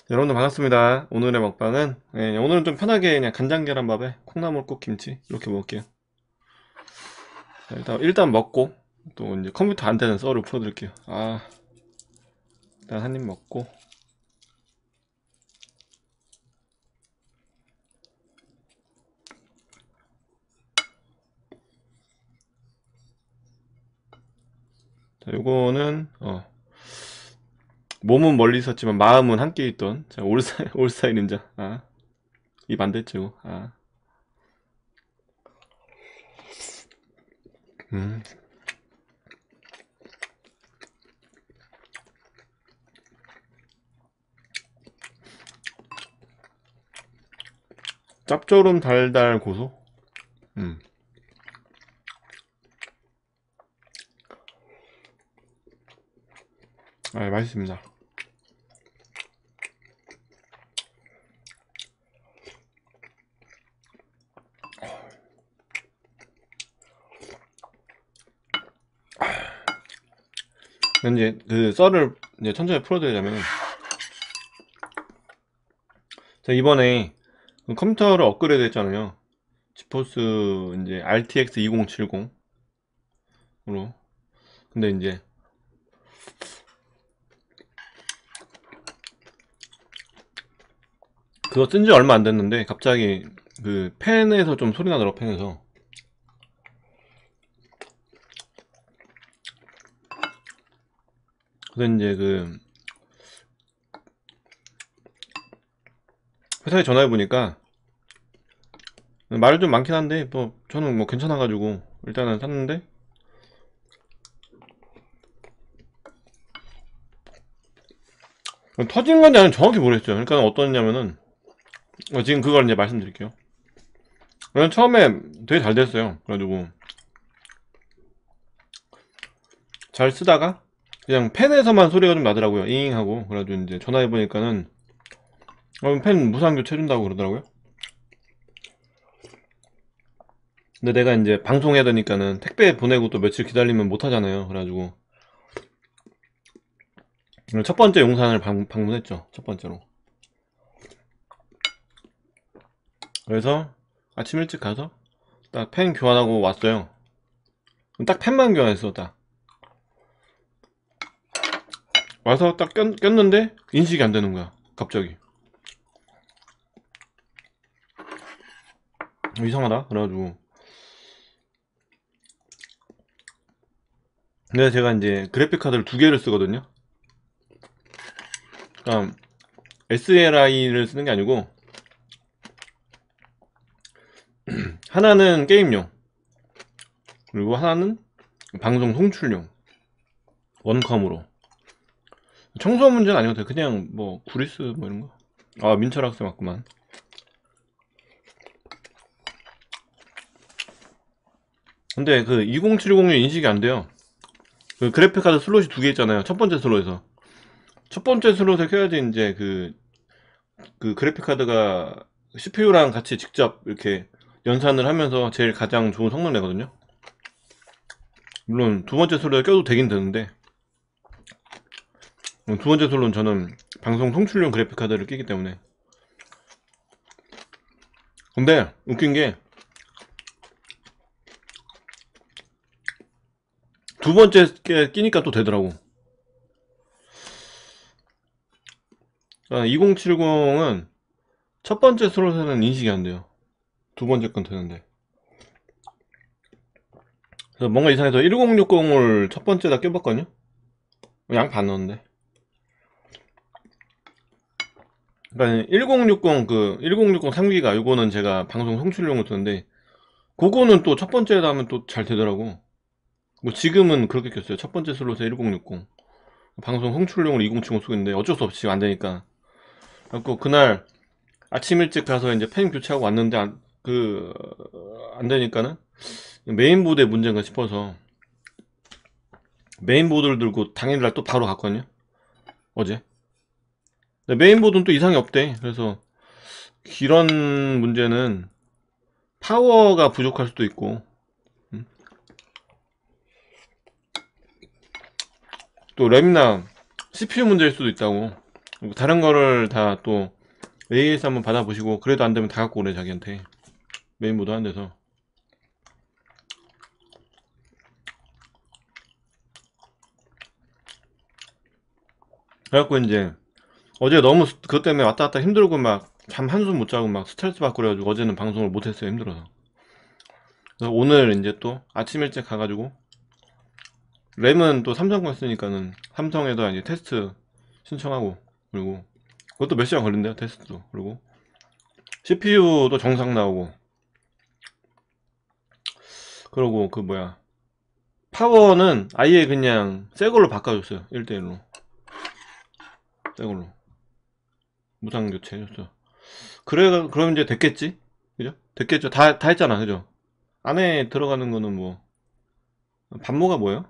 여러분들 반갑습니다. 오늘의 먹방은 오늘은 좀 편하게 그냥 간장 계란밥에 콩나물국 김치 이렇게 먹을게요. 자, 일단 먹고 또 이제 컴퓨터 안 되는 썰을 풀어드릴게요. 일단 한 입 먹고. 자, 요거는 몸은 멀리 있었지만 마음은 함께 있던 자, 올스타일 닌자. 입 안 됐죠. 음. 짭조름 달달 고소. 음. 맛있습니다. 이제 그 썰을 이제 천천히 풀어드리자면, 자, 이번에 컴퓨터를 업그레이드 했잖아요. 지포스 이제 RTX 2070으로. 근데 이제 그거 쓴 지 얼마 안 됐는데 갑자기 그 팬에서 좀 소리 나더라고. 팬에서. 그래서 이제 그 회사에 전화해 보니까 말이 좀 많긴 한데 뭐 저는 뭐 괜찮아가지고 일단은 샀는데, 터진 건지 아니면 정확히 모르겠죠. 그러니까 어떠냐면은 지금 그걸 이제 말씀드릴게요. 저는 처음에 되게 잘 됐어요. 그래가지고 잘 쓰다가 그냥 팬에서만 소리가 좀 나더라고요. 잉 하고. 그래가지고 이제 전화해 보니까는 팬 무상 교체해준다고 그러더라고요. 근데 내가 이제 방송해야 되니까는 택배 보내고 또 며칠 기다리면 못 하잖아요. 그래가지고 첫 번째 용산을 방문했죠. 첫 번째로. 그래서 아침 일찍 가서 딱 펜 교환하고 왔어요. 딱 펜만 교환했어. 딱 와서 딱 꼈는데 인식이 안 되는 거야. 갑자기 이상하다. 그래가지고 근데 제가 이제 그래픽 카드를 두 개를 쓰거든요. 그러니까 SLI를 쓰는 게 아니고 하나는 게임용, 그리고 하나는 방송 송출용, 원컴으로. 청소 문제는 아니어도 돼. 그냥 뭐 구리스 뭐 이런 거. 민철 학생 맞구만. 근데 그 2070이 인식이 안 돼요. 그 그래픽 카드 슬롯이 두 개 있잖아요. 첫 번째 슬롯에서. 첫 번째 슬롯에 켜야지 이제 그 그래픽 카드가 CPU랑 같이 직접 이렇게 연산을 하면서 제일 가장 좋은 성능 내거든요. 물론 두 번째 슬롯에 껴도 되긴 되는데, 두 번째 슬롯은 저는 방송 송출용 그래픽 카드를 끼기 때문에. 근데 웃긴 게 두 번째 끼니까 또 되더라고. 2070은 첫 번째 슬롯에는 인식이 안 돼요. 두 번째 건 되는데. 그래서 뭔가 이상해서 1060을 첫 번째다 껴봤거든요. 양 반 넣었는데. 그러니까 1060 1060 3기가 이거는 제가 방송 송출용으로 쓰는데, 그거는 또 첫 번째에다 하면 또 잘 되더라고. 뭐 지금은 그렇게 켰어요. 첫 번째 슬롯에 1060, 방송 송출용으로 2070 쓰고 있는데 어쩔 수 없이 지금 안 되니까. 그래갖고 그날 아침 일찍 가서 이제 펜 교체하고 왔는데 안 되니까는 메인보드에 문제인가 싶어서 메인보드를 들고 당일날 또 바로 갔거든요. 어제. 근데 메인보드는 또 이상이 없대. 그래서 이런 문제는 파워가 부족할 수도 있고, 음, 또 램이나 CPU 문제일 수도 있다고. 다른 거를 다 또 AS 한번 받아보시고 그래도 안 되면 다 갖고 오래 자기한테 메인보드 한 데서. 그래갖고 이제 어제 너무 그것 때문에 왔다 갔다 힘들고 막 잠 한숨 못 자고 막 스트레스 받고 그래가지고 어제는 방송을 못했어요. 힘들어서. 그래서 오늘 이제 또 아침 일찍 가가지고 램은 또 삼성 거 쓰니까는 삼성에다 이제 테스트 신청하고, 그리고 그것도 몇 시간 걸린대요 테스트도. 그리고 CPU도 정상 나오고, 그러고 그 뭐야 파워는 아예 그냥 새 걸로 바꿔줬어요. 1대1로 새 걸로 무상 교체 해줬어. 그래 그럼 이제 됐겠지, 그죠? 됐겠죠. 다 했잖아, 그죠? 안에 들어가는 거는 뭐 반모가 뭐예요?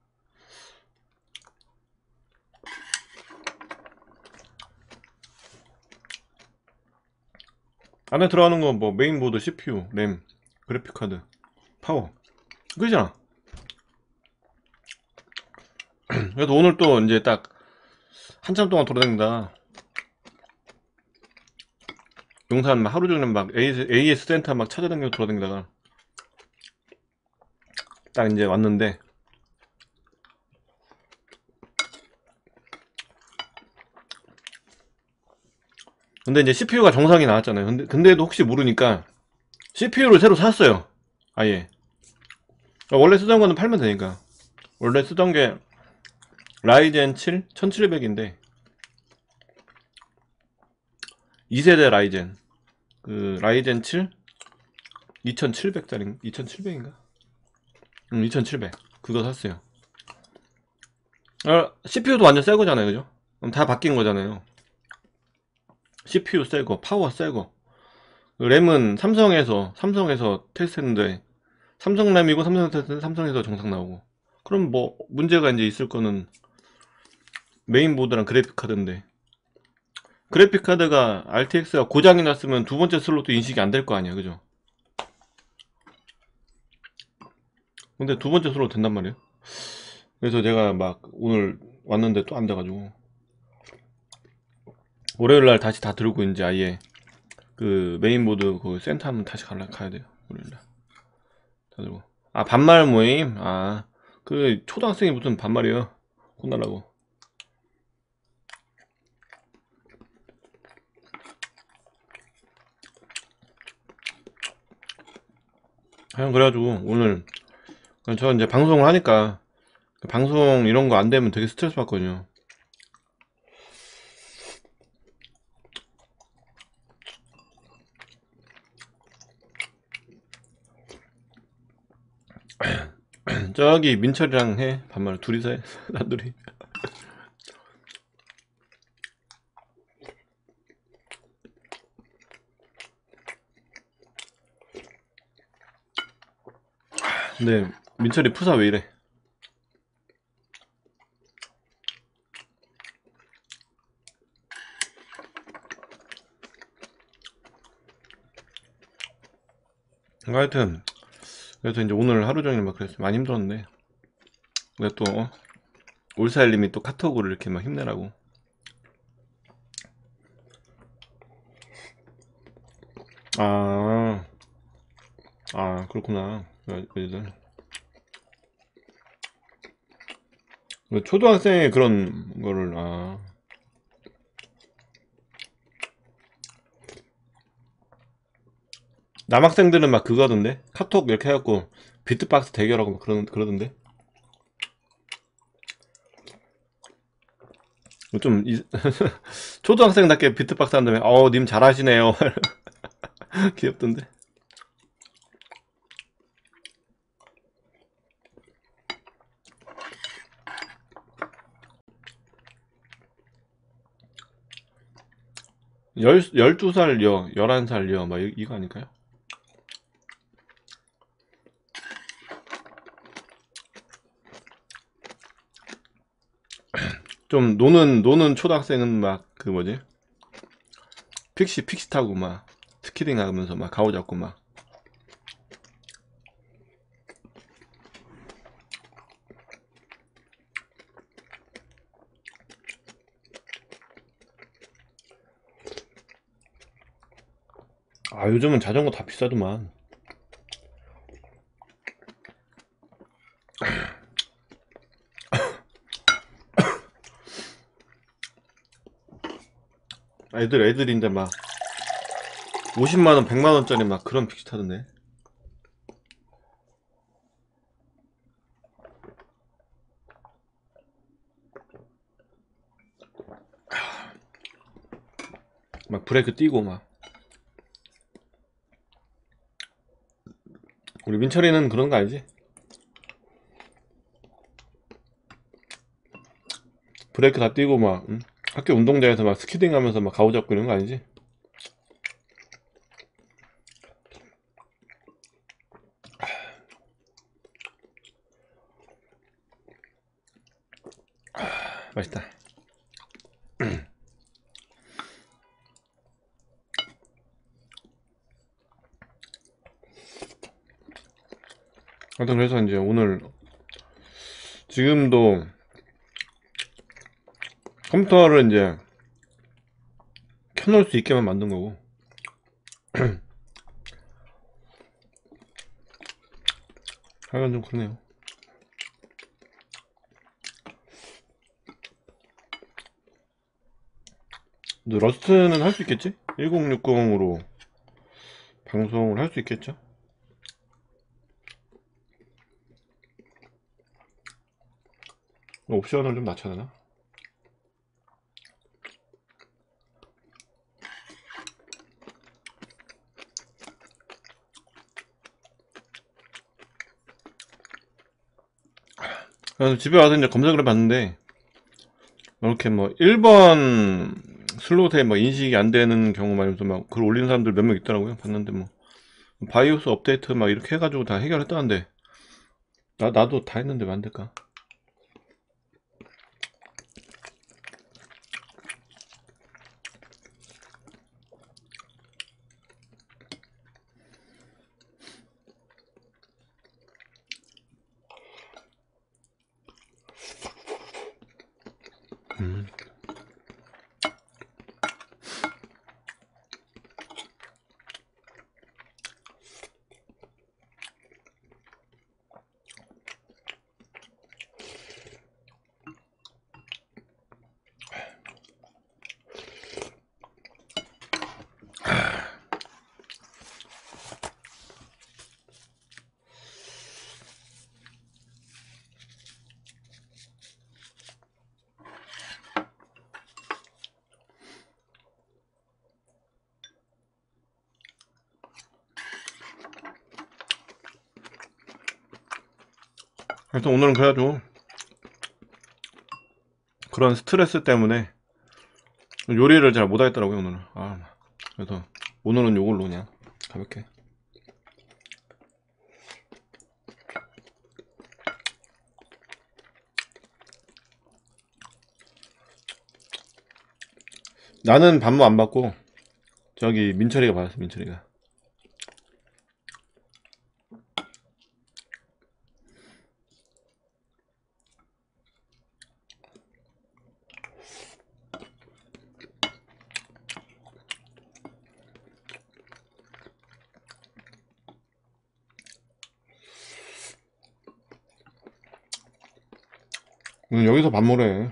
안에 들어가는 거 뭐 메인보드, CPU, 램, 그래픽카드, 파워, 그잖아. 그래서 오늘 또 이제 딱 한참 동안 돌아다닌다. 용산 막 하루 종일 막 AS 센터 막 찾아다니고 돌아다니다가 딱 이제 왔는데, 근데 이제 CPU가 정상이 나왔잖아요. 근데도 혹시 모르니까 CPU를 새로 샀어요. 아예 원래 쓰던 거는 팔면 되니까. 원래 쓰던 게 라이젠 7 1700인데 2세대 라이젠, 그 라이젠 7 2700짜리 2700인가? 2700 그거 샀어요. CPU도 완전 새 거잖아요, 그죠? 다 바뀐 거잖아요. CPU 새거, 파워 새거. 램은 삼성에서 테스트했는데 삼성 램이고 삼성 테스트는 삼성에서 정상 나오고. 그럼 뭐 문제가 이제 있을 거는 메인보드랑 그래픽카드인데, 그래픽카드가 RTX가 고장이 났으면 두 번째 슬롯도 인식이 안 될 거 아니야, 그죠? 근데 두 번째 슬롯 된단 말이에요. 그래서 제가 막 오늘 왔는데 또 안 돼가지고 월요일날 다시 다 들고 이제 아예 그 메인보드 그 센터 한번 다시 가야 돼요. 월요일날 다 들고. 아, 반말 모임? 아, 그 초등학생이 무슨 반말이에요? 혼나라고. 그냥 그래가지고 오늘 저 이제 방송을 하니까 방송 이런 거 안 되면 되게 스트레스 받거든요. 저기 민철이랑 해 반말 둘이서 해. 나둘이. 근데 민철이 푸사 왜 이래? 하여튼 그래서 이제 오늘 하루 종일 막 그랬어요. 많이 힘들었는데. 근데 또 올사일님이 또 카톡으로 이렇게 막 힘내라고. 아, 아 그렇구나. 애들 초등학생의 그런 거를, 아, 남학생들은 막 그거 하던데, 카톡 이렇게 해갖고 비트박스 대결하고 막 그러던데. 좀 초등학생답게 비트박스 한다음에 님 잘하시네요. 귀엽던데. 12살요 11살요 막 이거 아닐까요? 좀 노는 초등학생은 막 그 뭐지, 픽시 타고 막 스키링 하면서 막 가오 잡고 막. 아, 요즘은 자전거 다 비싸더만. 애들인데 막 50만원 100만원짜리 막 그런 픽시 타던데. 막 브레이크 띄고 막. 우리 민철이는 그런 거 알지? 브레이크 다 띄고 막 응? 학교 운동장에서 막 스키딩 하면서 막 가오잡고 이런 거 아니지? 맛있다. 하여튼 그래서 이제 오늘 지금도 컴퓨터를 이제 켜놓을 수 있게만 만든 거고. 하여간 좀 그러네요. 근데 러스트는 할 수 있겠지? 1060으로 방송을 할 수 있겠죠? 옵션을 좀 낮춰야 되나? 그래서 집에 와서 이제 검색을 해봤는데 이렇게 뭐 1번 슬롯에 뭐 인식이 안 되는 경우 말면서 막 글 올리는 사람들 몇 명 있더라고요. 봤는데 뭐 바이오스 업데이트 막 이렇게 해가지고 다 해결했다는데 나도 다 했는데 왜 안 될까? 음. 하여튼 오늘은 그래가지고 그런 스트레스 때문에 요리를 잘 못하겠더라고요 오늘은. 그래서 오늘은 요걸로 그냥 가볍게. 나는 반모 안 받고 저기 민철이가 받았어. 민철이가. 여기서 반모래.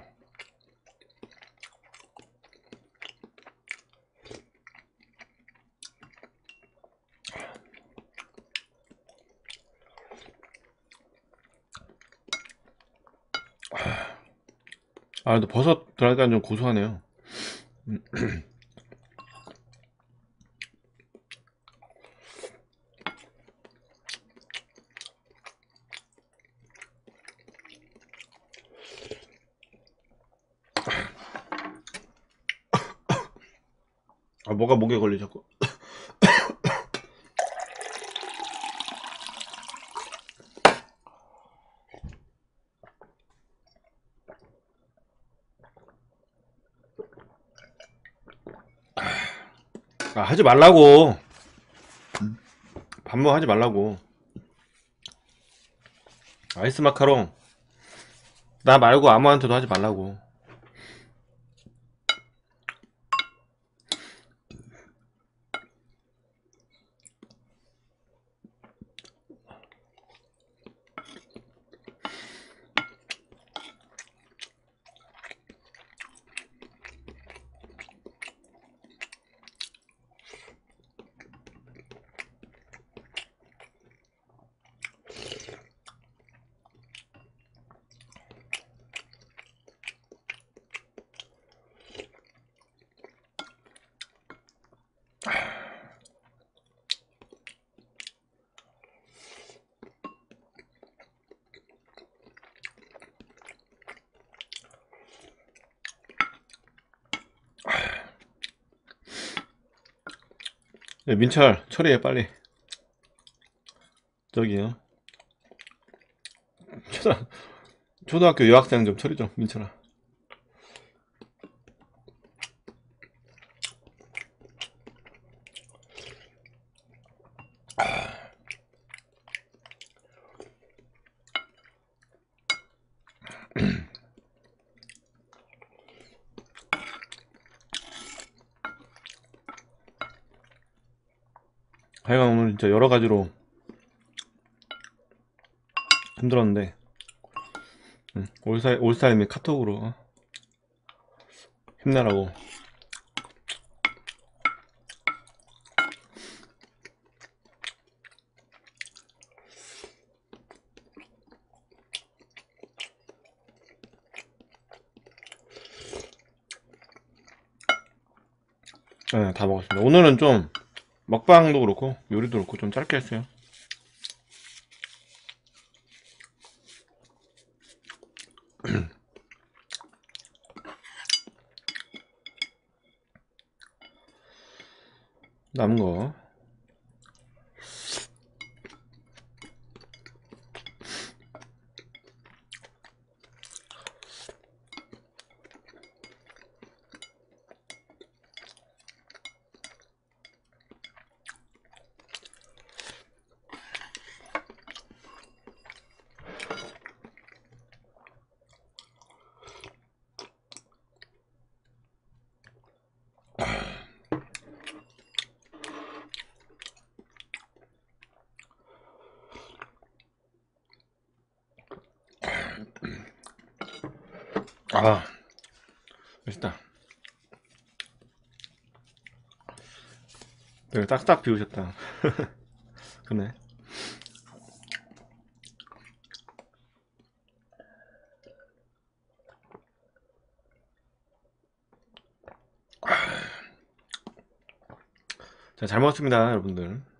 근데 버섯 들어가니까 좀 고소하네요. 뭐가 목에 걸리자고. 하지 말라고. 반모 하지 말라고. 아이스 마카롱 나 말고 아무한테도 하지 말라고. 네, 민철 처리해 빨리. 저기요. 초등학교 여학생 좀 처리 좀, 민철아. 하여간 오늘 진짜 여러 가지로 힘들었는데, 올사님이 카톡으로 힘내라고. 네, 다 먹었습니다. 오늘은 좀 먹방도 그렇고 요리도 그렇고 좀 짧게 했어요. 남은 거. 아, 맛있다. 네, 딱딱 비우셨다. 그네. 자, 잘 먹었습니다, 여러분들.